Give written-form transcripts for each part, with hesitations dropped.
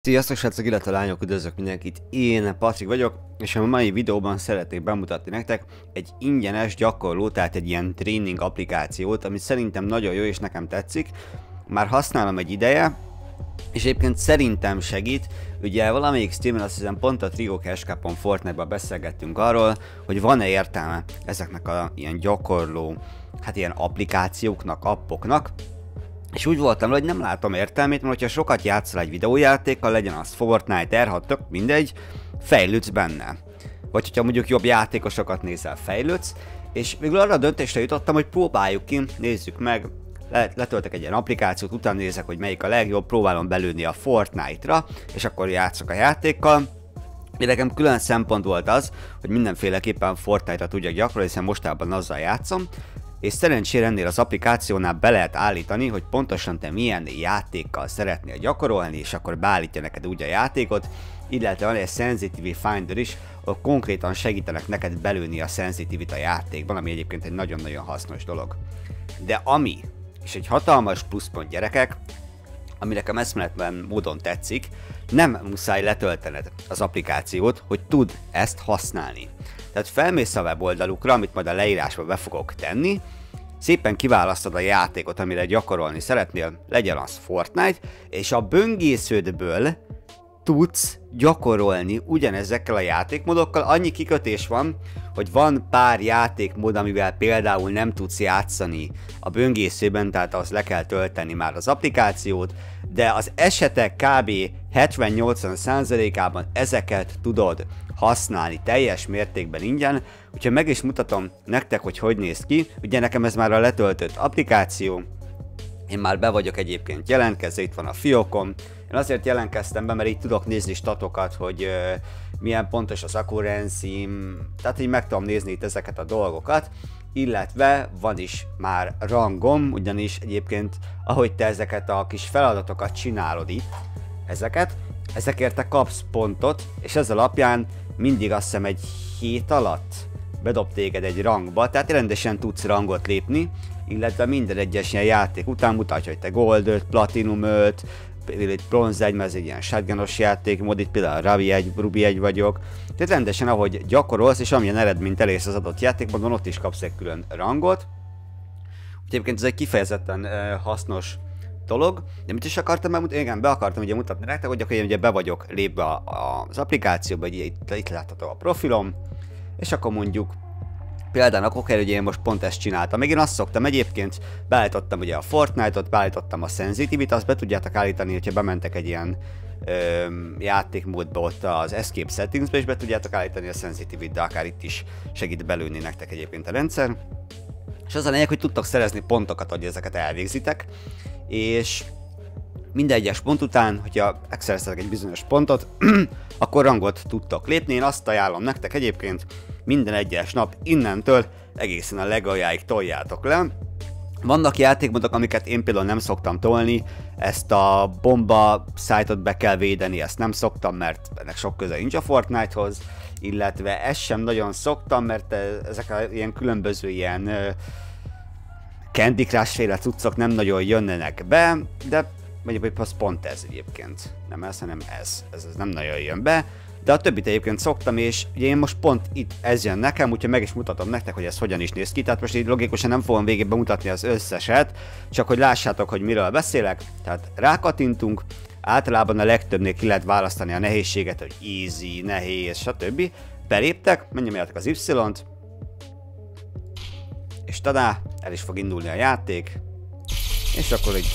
Sziasztok srácok, illetve lányok, üdvözlök mindenkit, én Patrik vagyok, és a mai videóban szeretnék bemutatni nektek egy ingyenes gyakorló, tehát egy ilyen tréning applikációt, ami szerintem nagyon jó és nekem tetszik. Már használom egy ideje, és egyébként szerintem segít. Ugye valamelyik streamen, azt hiszem pont a Trigo Cash Cup-on Fortnite-ban beszélgettünk arról, hogy van-e értelme ezeknek a ilyen gyakorló, hát ilyen applikációknak, appoknak. És úgy voltam, hogy nem látom értelmét, mert hogyha sokat játszol egy videójátékkal, legyen az Fortnite, R6, tök mindegy, fejlődsz benne. Vagy hogyha mondjuk jobb játékosokat nézel, fejlődsz, és végül arra a döntésre jutottam, hogy próbáljuk ki, nézzük meg, letöltek egy ilyen applikációt, utána nézek, hogy melyik a legjobb, próbálom belőni a Fortnite-ra, és akkor játszok a játékkal. Nekem külön szempont volt az, hogy mindenféleképpen Fortnite-ra tudjak gyakorolni, hiszen mostában azzal játszom, és szerencsére ennél az applikációnál be lehet állítani, hogy pontosan te milyen játékkal szeretnél gyakorolni, és akkor beállítja neked úgy a játékot, illetve van egy Sensitivity Finder is, ahol konkrétan segítenek neked belőni a sensitivity a játékban, ami egyébként egy nagyon-nagyon hasznos dolog. De ami, és egy hatalmas pluszpont gyerekek, ami nekem eszméletlen módon tetszik, nem muszáj letöltened az applikációt, hogy tud ezt használni. Tehát felmész a weboldalukra, amit majd a leírásba be fogok tenni, szépen kiválasztod a játékot, amire gyakorolni szeretnél, legyen az Fortnite, és a böngésződből tudsz gyakorolni ugyanezekkel a játékmódokkal. Annyi kikötés van, hogy van pár játékmód, amivel például nem tudsz játszani a böngészőben, tehát az le kell tölteni már az applikációt, de az esetek kb. 70-80%-ában ezeket tudod használni teljes mértékben ingyen. Úgyhogy meg is mutatom nektek, hogy hogy néz ki. Ugye nekem ez már a letöltött applikáció, én már be vagyok egyébként jelentkezve, itt van a fiókom. Én azért jelentkeztem be, mert így tudok nézni statokat, hogy milyen pontos az accuracy-m, tehát így meg tudom nézni itt ezeket a dolgokat, illetve van is már rangom, ugyanis egyébként ahogy te ezeket a kis feladatokat csinálod itt, ezekért te kapsz pontot, és ez alapján mindig azt hiszem egy hét alatt bedob téged egy rangba, tehát rendesen tudsz rangot lépni, illetve minden egyes ilyen játék után mutatja, hogy te Gold 5, Platinum 5, itt Bronze 1, mert ez egy ilyen shotgunos játékmód, itt például Ruby 1 vagyok, tehát rendesen ahogy gyakorolsz, és amilyen eredményt elérsz az adott játékban, ott is kapsz egy külön rangot. Úgyhogy egyébként ez egy kifejezetten hasznos dolog, de mit is akartam bemutatni? Igen, be akartam ugye mutatni nektek, hogy akkor én ugye be vagyok lépve az applikációba, ugye itt látható a profilom, és akkor mondjuk például akkor kell, hogy én most pont ezt csináltam. Még én azt szoktam egyébként, beállítottam ugye a Fortnite-ot, beállítottam a Sensitivity-t, azt be tudjátok állítani, hogyha bementek egy ilyen játékmódba ott az Escape Settingsbe, és be tudjátok állítani a Sensitivity-t, de akár itt is segít belőni nektek egyébként a rendszer. És az a lényeg, hogy tudtok szerezni pontokat, hogy ezeket elvégzitek, és minden egyes pont után, hogyha megszereztek egy bizonyos pontot, akkor rangot tudtok lépni. Én azt ajánlom nektek egyébként, minden egyes nap innentől egészen a legaljáig toljátok le. Vannak játékmódok, amiket én például nem szoktam tolni, ezt a bomba szájtot be kell védeni, ezt nem szoktam, mert ennek sok köze nincs a Fortnite-hoz, illetve ezt sem nagyon szoktam, mert ezek a ilyen különböző ilyen Candy Crush-féle cuccok nem nagyon jönnenek be, de mondjuk, hogy az pont ez egyébként. Nem ez, hanem ez nem nagyon jön be. De a többit egyébként szoktam, és ugye én most pont itt ez jön nekem, úgyhogy meg is mutatom nektek, hogy ez hogyan is néz ki. Tehát most így logikusan nem fogom végig bemutatni az összeset, csak hogy lássátok, hogy miről beszélek. Tehát rákattintunk, általában a legtöbbnél ki lehet választani a nehézséget, hogy easy, nehéz, stb. Beléptek, megnyomjátok az Y-t, és tadá, el is fog indulni a játék, és akkor így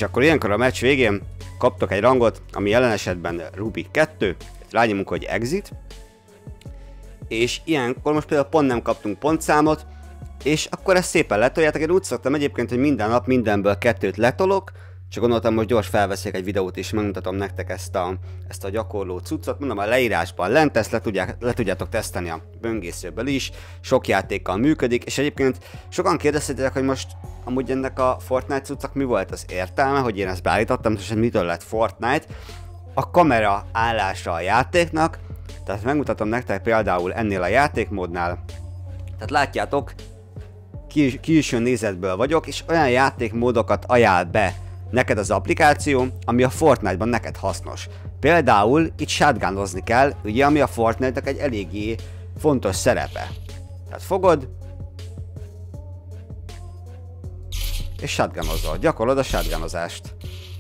és akkor ilyenkor a meccs végén kaptok egy rangot, ami jelen esetben Rubik 2, rányomunk, hogy exit, és ilyenkor most például pont nem kaptunk pontszámot, és akkor ezt szépen letoljátok. Én úgy szoktam egyébként, hogy minden nap mindenből 2-t letolok, csak gondoltam, hogy gyors felveszek egy videót és megmutatom nektek ezt a gyakorló cuccot. Mondom, a leírásban lent, ezt le tudjátok tesztelni a böngészőből is, sok játékkal működik, és egyébként sokan kérdeztétek, hogy most amúgy ennek a Fortnite cuccnak mi volt az értelme, hogy én ezt beállítottam, és mitől lett Fortnite. A kamera állása a játéknak, tehát megmutatom nektek például ennél a játékmódnál, tehát látjátok, külső nézetből vagyok, és olyan játékmódokat ajánl be neked az applikáció, ami a Fortnite-ban neked hasznos. Például itt shotgunozni kell, ugye, ami a Fortnite-nak egy eléggé fontos szerepe. Tehát fogod, és shotgunozol, gyakorlod a shotgunozást.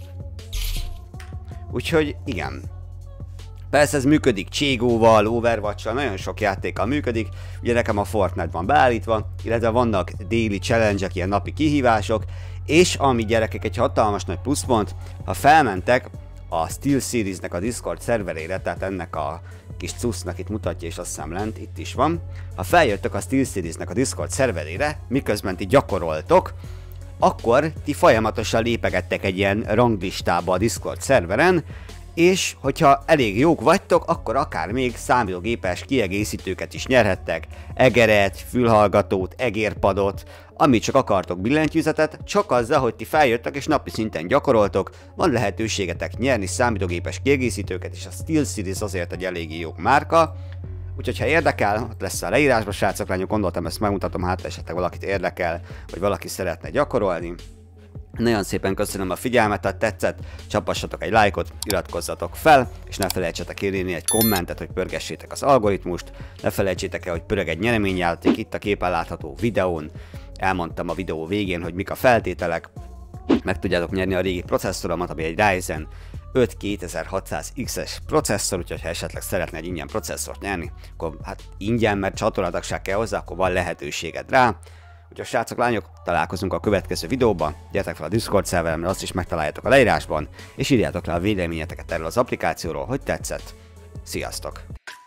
Úgyhogy igen. Persze ez működik Cségóval, Overwatch-sal, nagyon sok játékkal működik, ugye nekem a Fortnite van beállítva, illetve vannak daily challenge-ek, ilyen napi kihívások, és ami gyerekek egy hatalmas nagy pluszpont, ha felmentek a SteelSeries-nek a Discord szerverére, tehát ennek a kis cuccnak itt mutatja, és azt hiszem lent, itt is van, ha feljöttök a SteelSeries-nek a Discord szerverére, miközben ti gyakoroltok, akkor ti folyamatosan lépegettek egy ilyen ranglistába a Discord szerveren, és hogyha elég jók vagytok, akkor akár még számítógépes kiegészítőket is nyerhettek, egeret, fülhallgatót, egérpadot, amit csak akartok, billentyűzetet, csak azzal, hogy ti feljöttek és napi szinten gyakoroltok, van lehetőségetek nyerni számítógépes kiegészítőket, és a SteelSeries azért egy eléggé jó márka. Úgyhogy ha érdekel, ott lesz a leírásban, srácok, lányok, gondoltam ezt megmutatom, hát esetleg valakit érdekel, vagy valaki szeretne gyakorolni. Nagyon szépen köszönöm a figyelmet, ha tetszett, csapassatok egy lájkot, iratkozzatok fel, és ne felejtsetek írni egy kommentet, hogy pörgessétek az algoritmust, ne felejtsétek el, hogy pörög egy nyereményjáték itt a képen látható videón. Elmondtam a videó végén, hogy mik a feltételek, meg tudjátok nyerni a régi processzoromat, ami egy Ryzen 5 2600X-es processzor, úgyhogy ha esetleg szeretne egy ingyen processzort nyerni, akkor hát ingyen, mert csatornatagság kell hozzá, akkor van lehetőséged rá. Úgyhogy srácok, lányok, találkozunk a következő videóban, gyertek fel a Discord szerveremre, azt is megtaláljátok a leírásban, és írjátok le a véleményeteket erről az applikációról, hogy tetszett. Sziasztok!